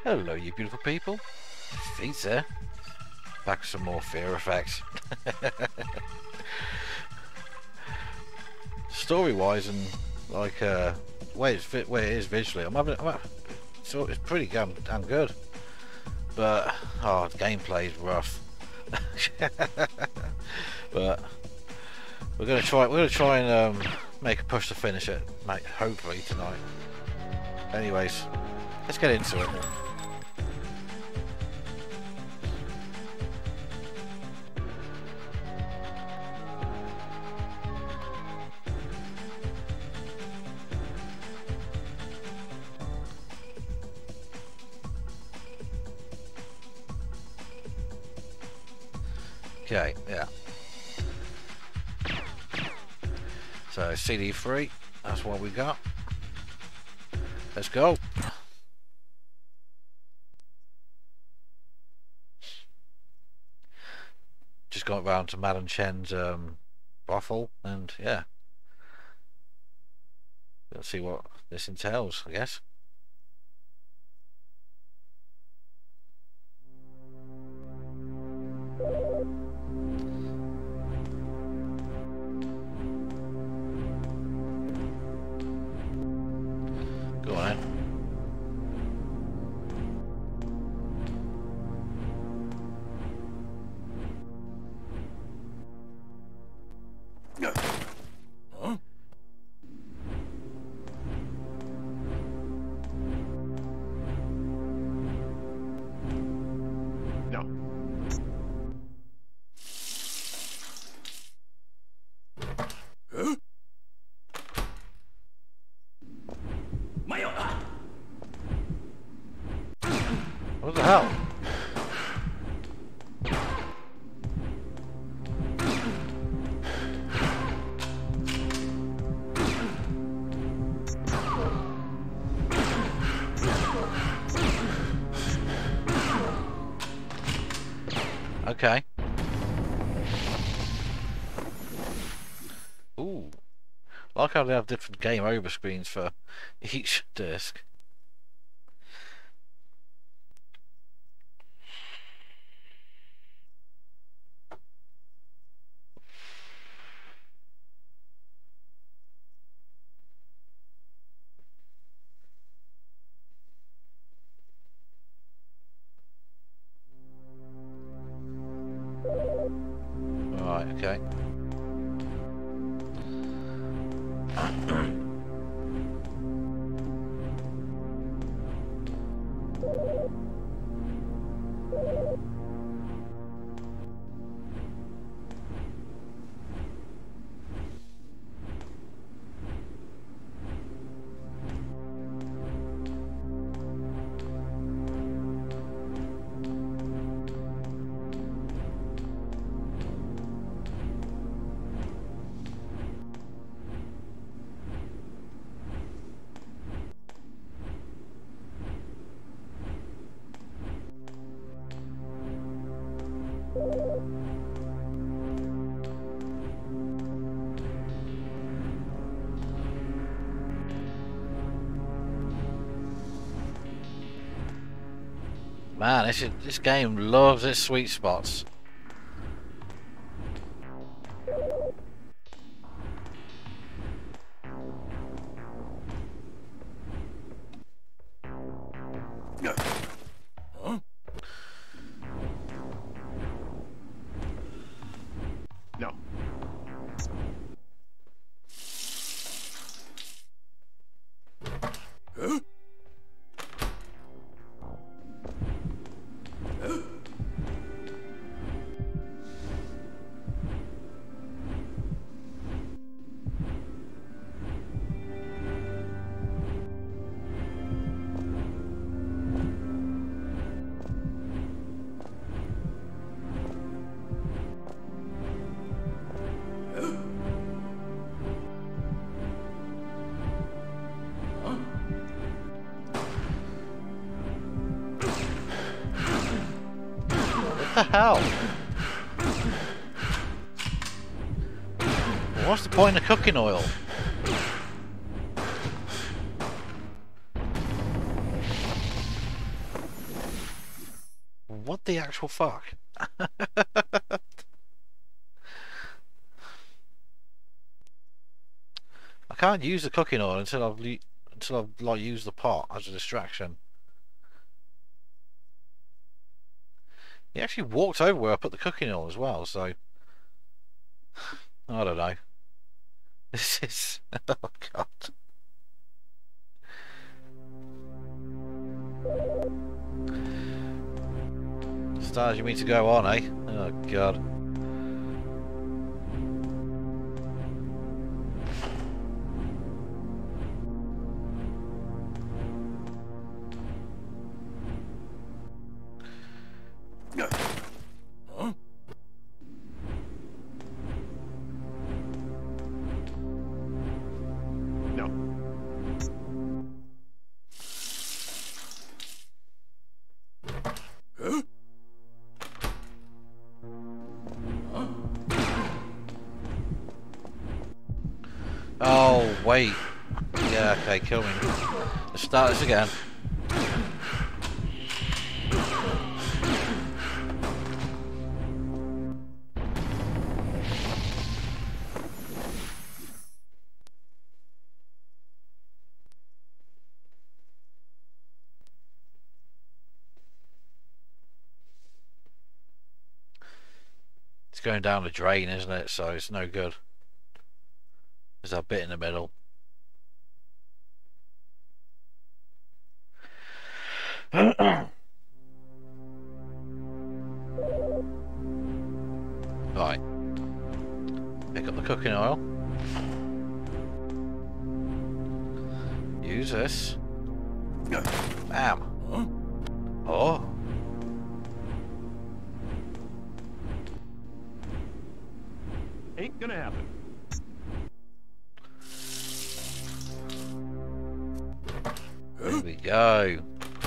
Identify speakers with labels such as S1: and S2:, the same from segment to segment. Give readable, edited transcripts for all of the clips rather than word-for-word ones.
S1: Hello, you beautiful people. Feet there. Back with some more Fear Effects. Story-wise and like where it is visually, so it's pretty damn good. But the gameplay is rough. But we're gonna try and make a push to finish it, mate. Hopefully tonight. Anyways, let's get into it. Okay, yeah. So CD3, that's what we got. Let's go. Just got round to Madam Chen's brothel, and yeah. Let's see what this entails, I guess. Go on then.
S2: Huh? No. Huh?
S1: What the hell? Okay. Ooh. I like how they have different game over screens for each disc. Right, okay. Man, this game loves its sweet spots.
S2: Huh? No. Huh?
S1: What the hell? What's the point of cooking oil? the actual fuck? I can't use the cooking oil until I've like used the pot as a distraction. He actually walked over where I put the cooking oil as well, so I don't know. This is oh god. Stars you mean to go on, eh? Oh god.
S2: Huh? No. Huh?
S1: Oh wait. Yeah, okay, kill me. Let's start this again. It's going down the drain, isn't it? So it's no good. There's that bit in the middle. Right. Pick up the cooking oil. Use this. Bam.
S2: Huh?
S1: Oh.
S2: Ain't gonna happen.
S1: There we go.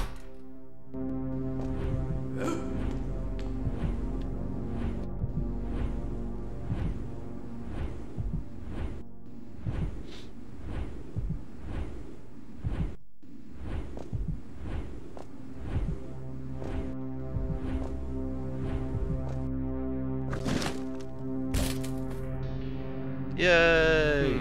S1: Yay!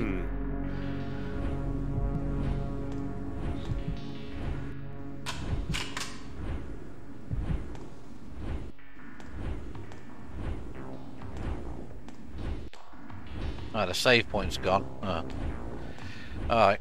S1: Ah, the save point's gone. Oh. Alright.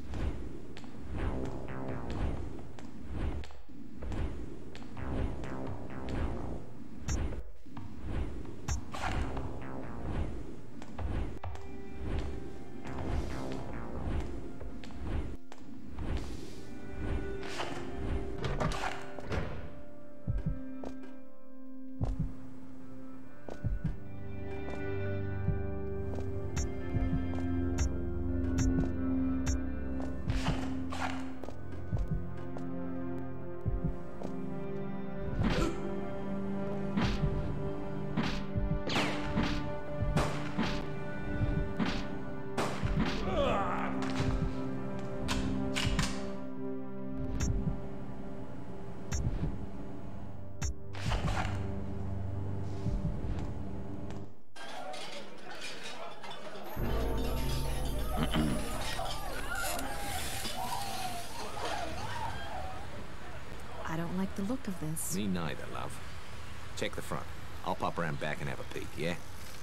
S3: I don't like the look of this.
S4: Me neither, love. Check the front. I'll pop around back and have a peek, yeah?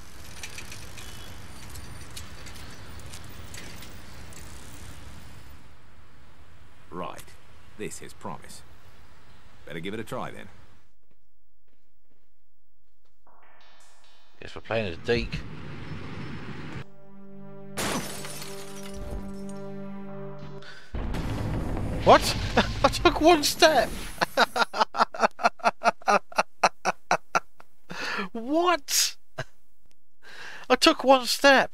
S4: Right. This is promise. Better give it a try, then.
S1: Guess we're playing as Deke. What? I took one step! What? I took one step!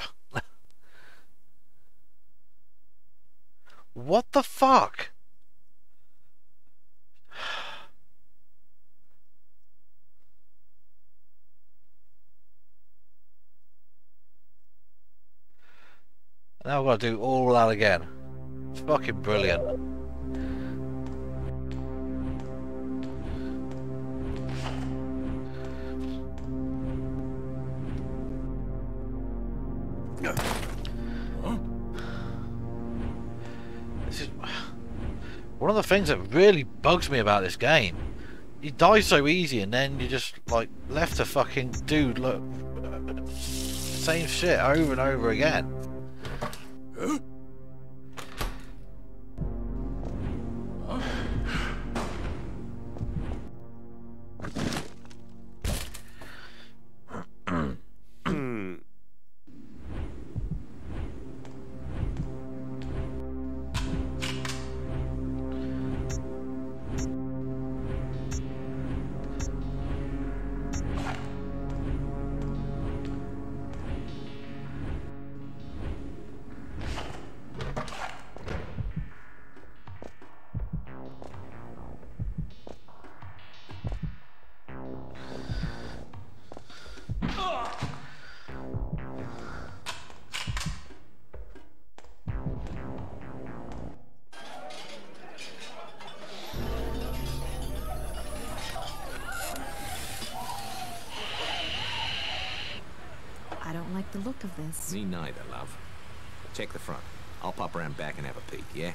S1: What the fuck? Now I've got to do all that again. It's fucking brilliant. This is one of the things that really bugs me about this game. You die so easy, and then you just like left to fucking do look same shit over and over again.
S3: I don't like the look of this.
S4: Me neither, love. Check the front. I'll pop around back and have a peek, yeah?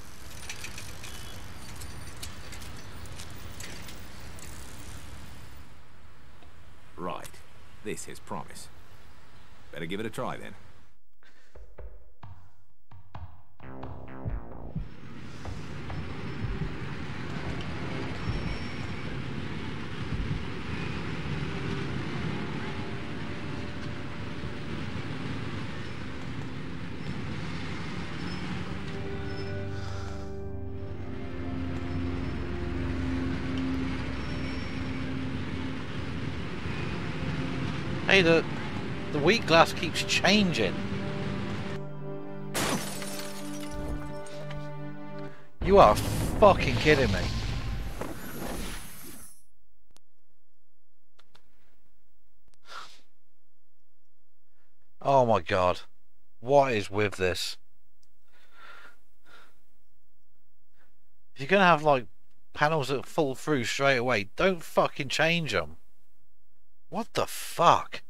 S4: Right. This is Promise. Better give it a try, then.
S1: Hey, the weak glass keeps changing. You are fucking kidding me. Oh my god. What is with this? If you're gonna have like panels that fall through straight away, don't fucking change them. What the fuck?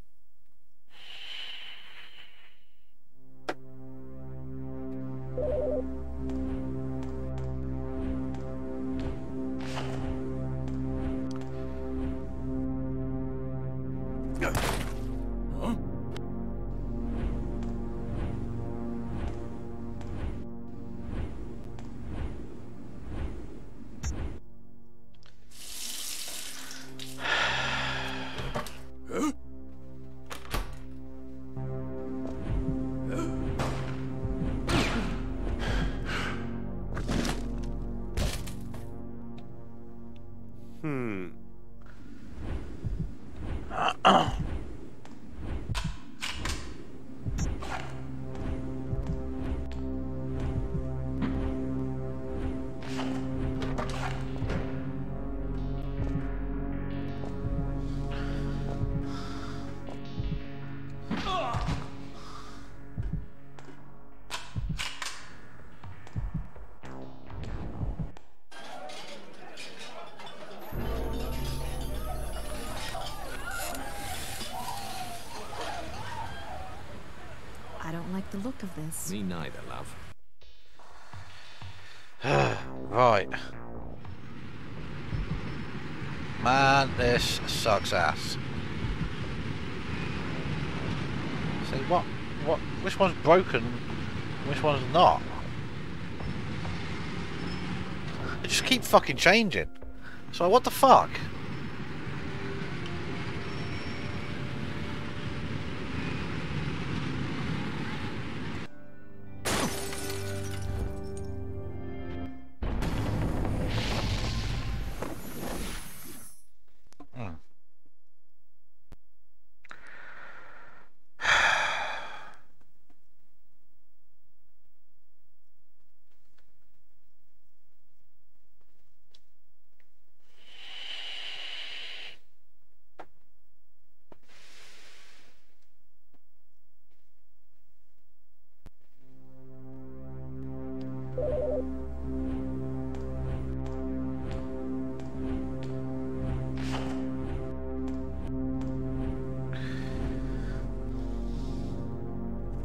S3: I don't like the look of this.
S4: Me neither, love.
S1: Right. Man, this sucks ass. See, which one's broken, which one's not? They just keep fucking changing. So what the fuck?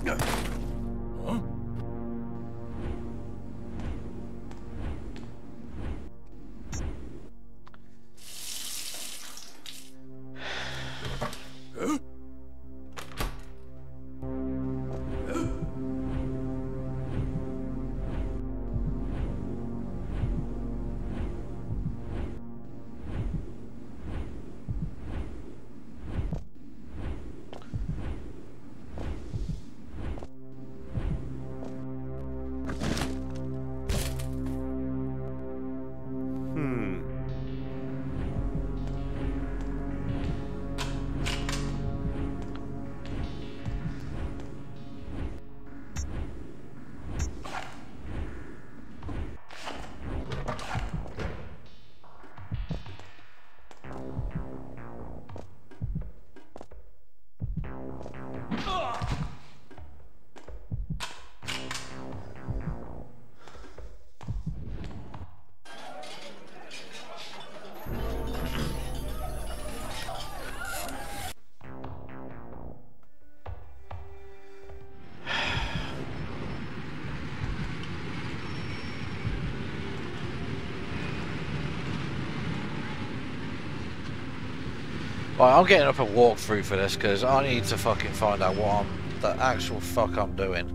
S4: Huh?
S1: Right, I'm getting up a walkthrough for this because I need to fucking find out what the actual fuck I'm doing.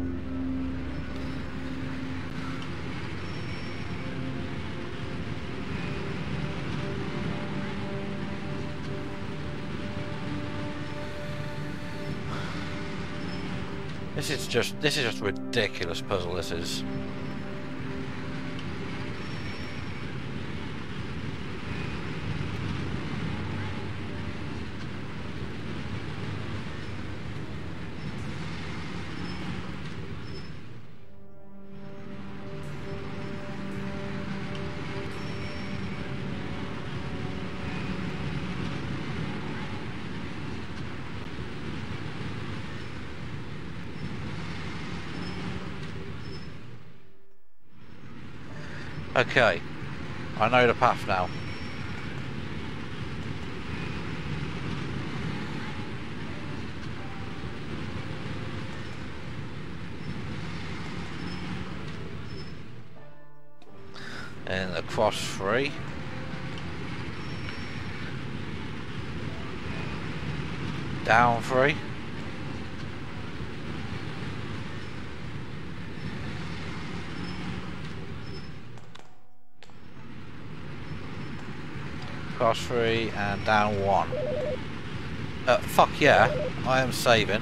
S1: This is just a ridiculous puzzle, this is. Okay, I know the path now. And across 3. Down 3. Across 3 and down 1. Fuck yeah, I am saving.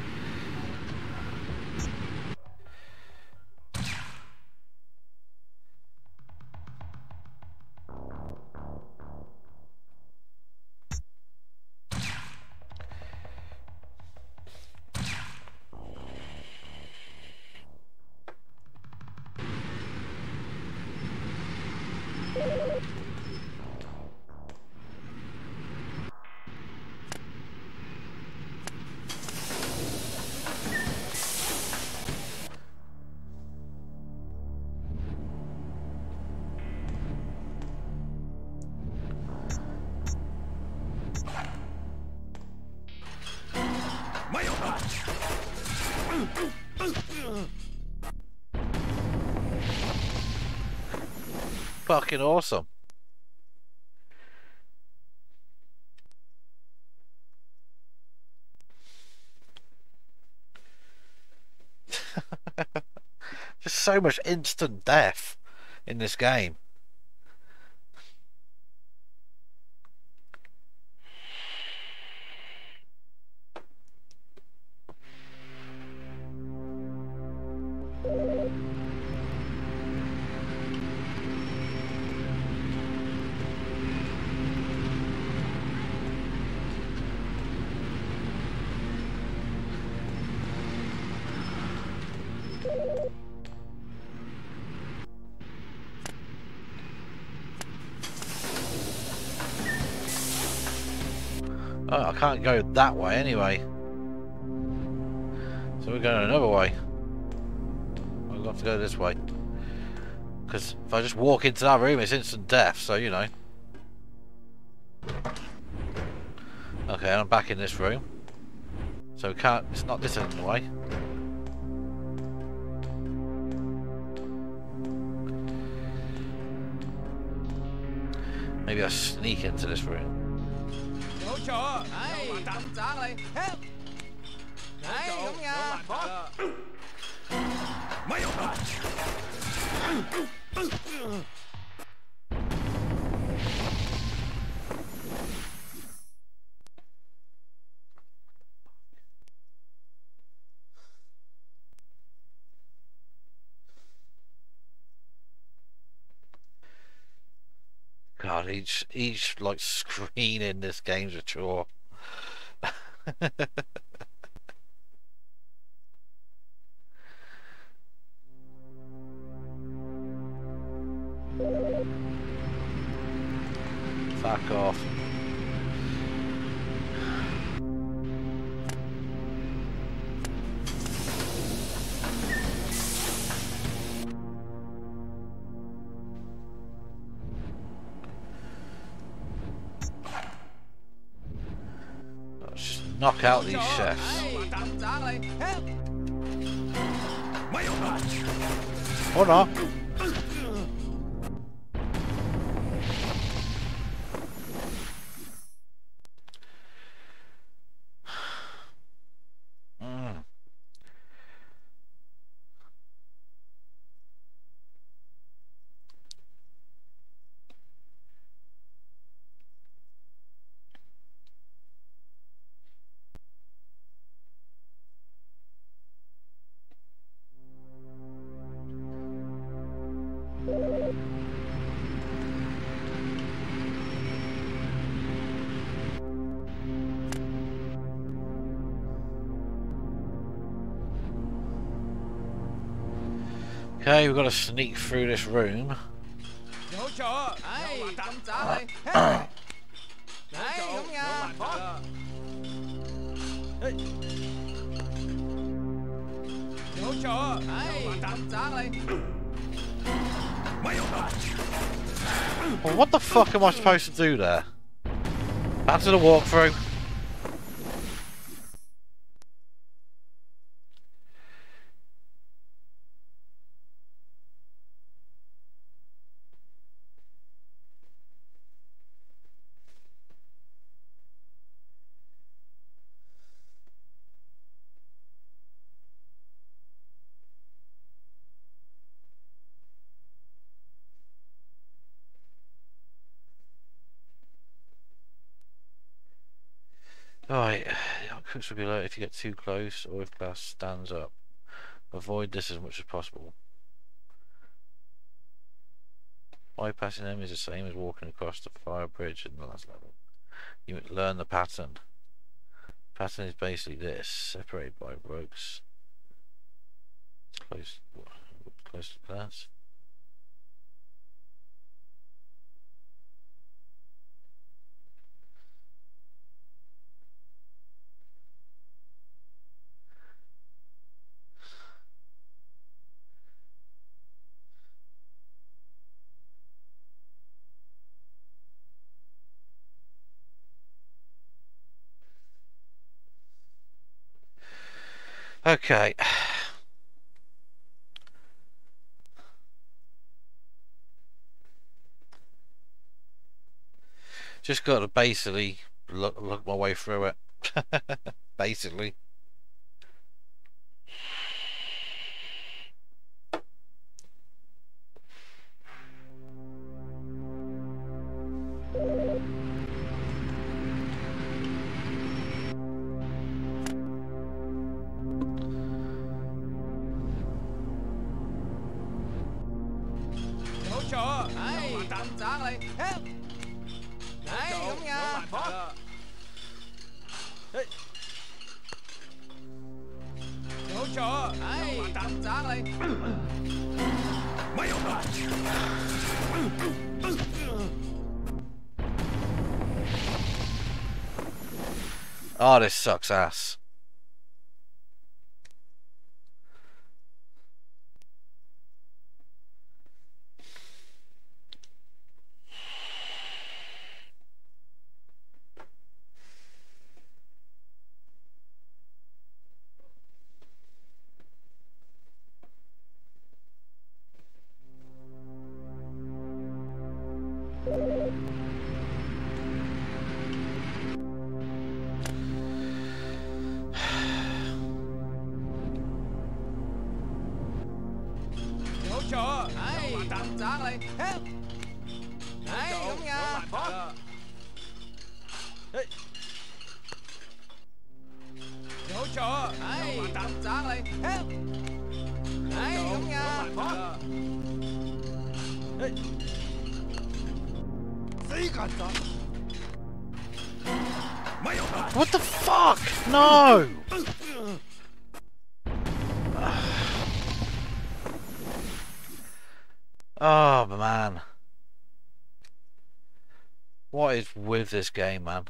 S1: Fucking awesome. Just so much instant death in this game. Oh, I can't go that way anyway. So we're going another way. We'll have to go this way. Because if I just walk into that room, it's instant death, so you know. Okay, I'm back in this room. So we can't, it's not this end of the way. Maybe I sneak into this room. God, each like screen in this game's a chore. Fuck off. Let's just knock out these chefs. Or not. Okay, we've got to sneak through this room. Well, what the fuck am I supposed to do there? Back to the walkthrough. Alright, cooks will be alerted if you get too close or if glass stands up. Avoid this as much as possible. Bypassing them is the same as walking across the fire bridge in the last level. You must learn the pattern. Pattern is basically this, separated by ropes. Close to glass. Okay. Just got to basically look my way through it. Basically. Oh, this sucks ass.
S5: 錯，唉，咁渣你，唉，咁呀，有錯，唉，咁渣你，唉，咁呀，死曱甴！
S1: What the fuck? No! Oh man. What is with this game, man?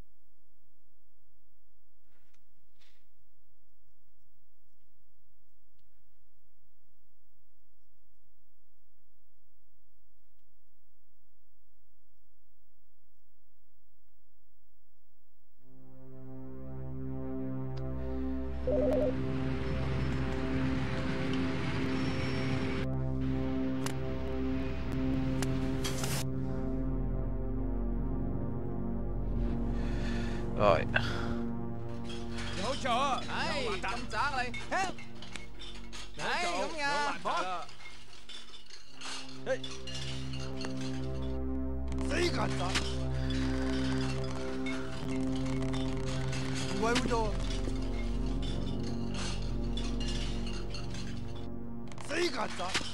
S1: Right.
S5: 有錯，唉，咁渣你，唉，咁呀，死曱甴！唔鬼污糟啊！死曱甴！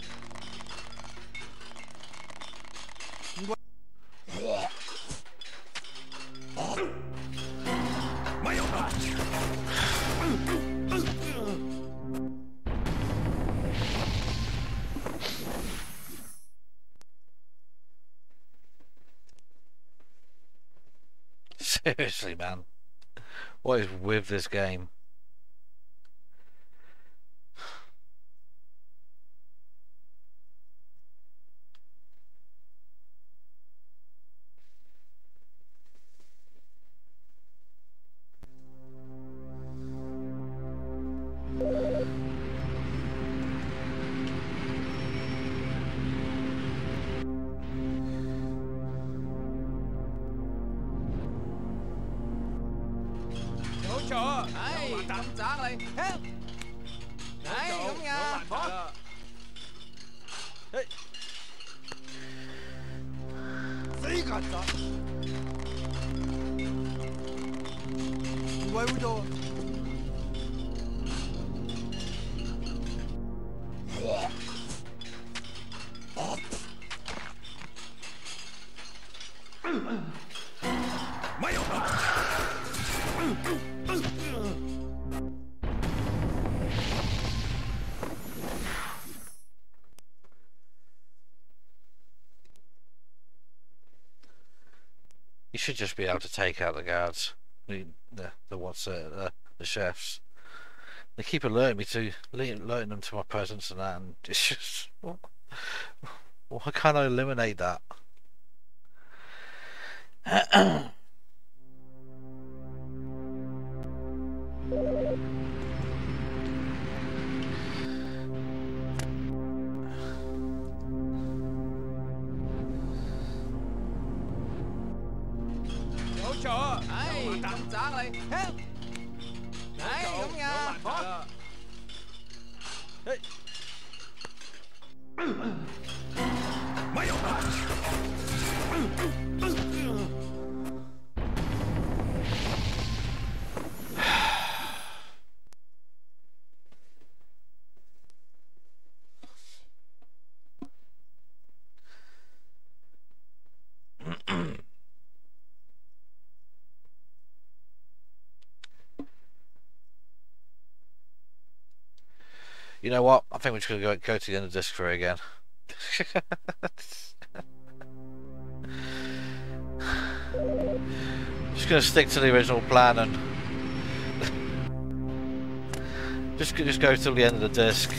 S1: Seriously, man. What is with this game? You should just be able to take out the guards, the chefs. They keep alerting them to my presence and that, and it's just why can't I eliminate that? You know what? I think we're just going to go to the end of disc 3 again. Just going to stick to the original plan and just go till the end of the disc.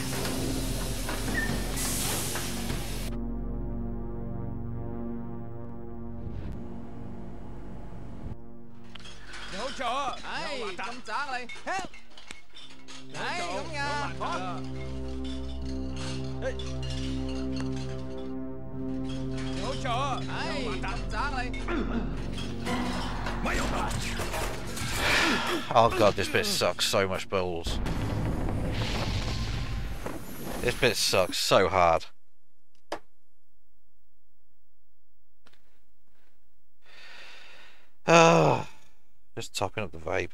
S1: Oh god, this bit sucks so much balls. This bit sucks so hard. Just topping up the vape.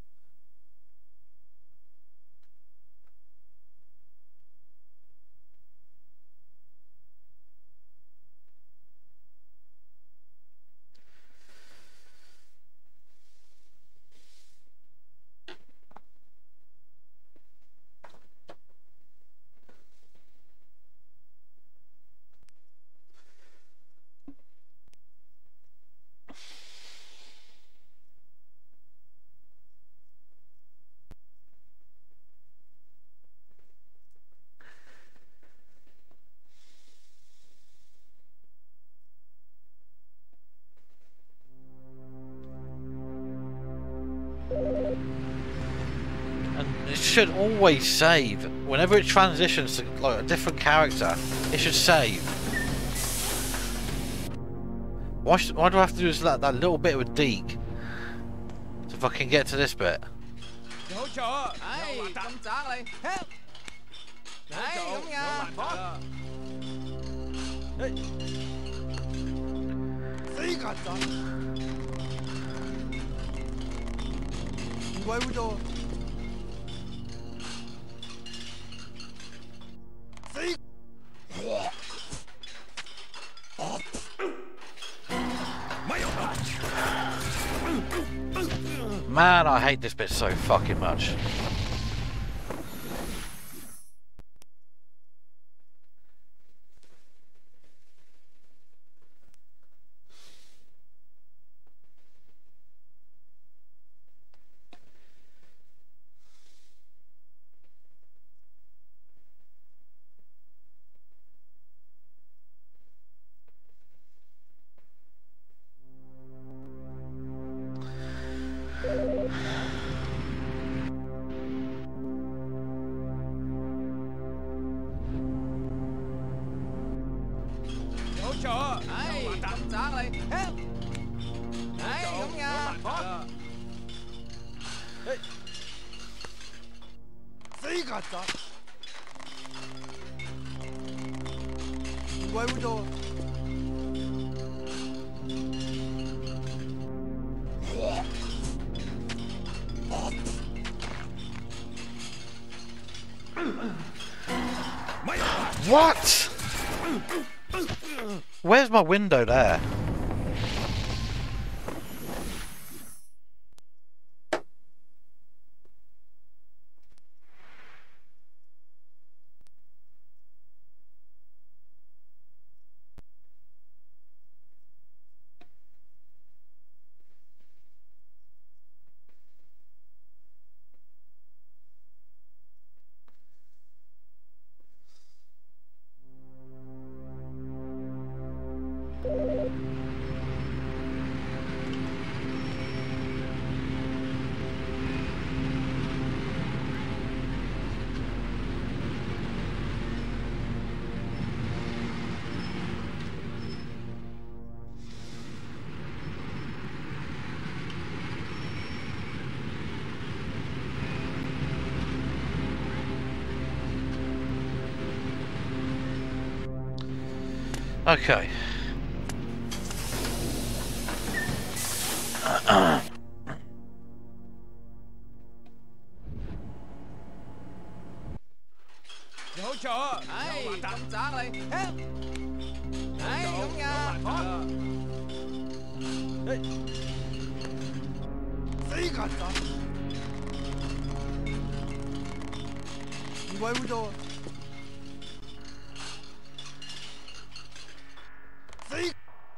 S1: It should always save. Whenever it transitions to like a different character, it should save. Why do I have to do that little bit with Deke to fucking get to this bit?
S5: Hỗ trợ. Đấy, cầm trả lại. Help. Đấy, đúng nha. Đấy. Xí cả trận. Quay vô cho. Xí.
S1: Man, I hate this bit so fucking much.
S5: Hỗ trợ. Đấy, cầm trả lại. Help. Đấy, đúng nha. Đấy. Xí cả trận. Quay vô cho.
S1: What? Where's my window there? Okay.
S5: Hỗ trợ. Đấy, cầm trả lại. Help. Đấy, đúng nha. Đấy. Xí cả trận. Quay vô cho. Xí.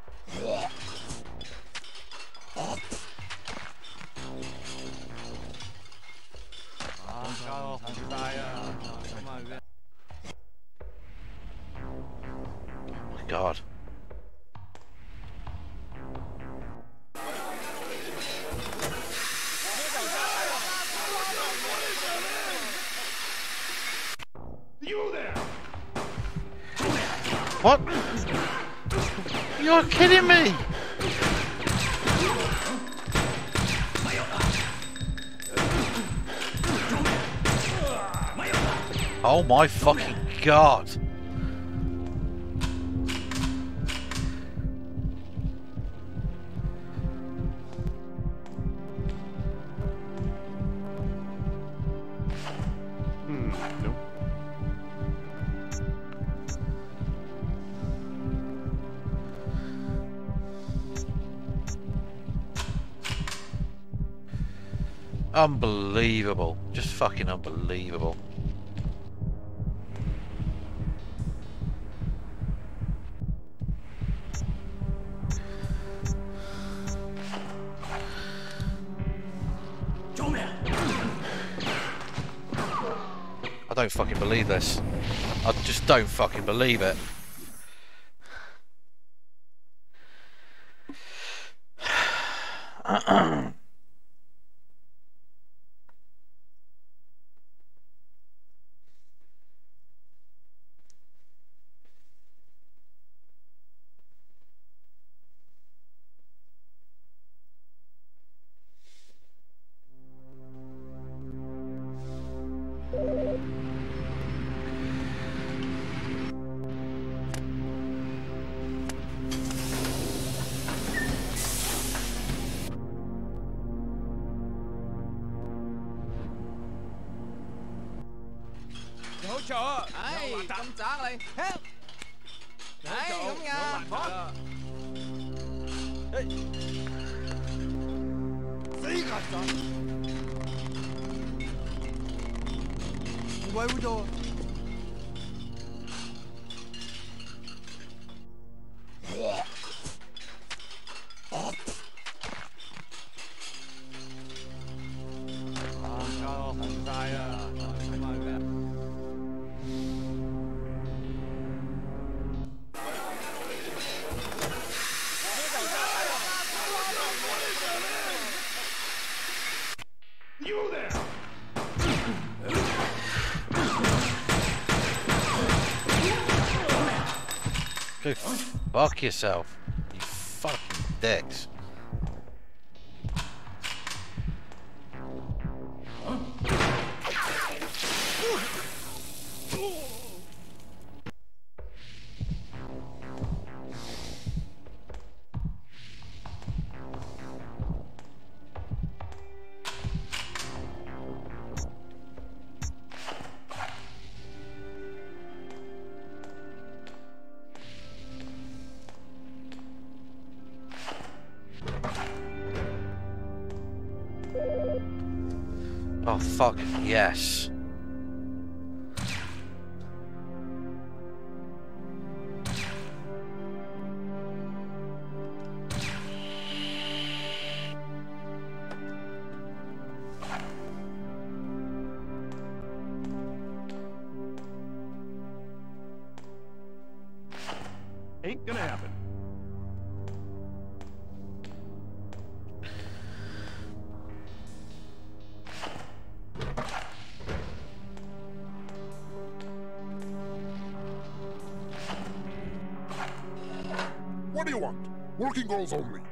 S1: God.
S2: You there!
S1: What? You're kidding me! Oh my fucking god.
S2: Nope.
S1: Unbelievable. Just fucking unbelievable. I don't fucking believe this. I just don't fucking believe it.
S5: Hỗ trợ. Đấy, cầm trả lại. Help. Đấy, đúng nha.
S2: Sicher. Quay video.
S6: You there!
S1: Go fuck yourself, you fucking dicks. Oh fuck, yes.
S2: Ain't gonna happen.
S6: What do you want? Working girls only.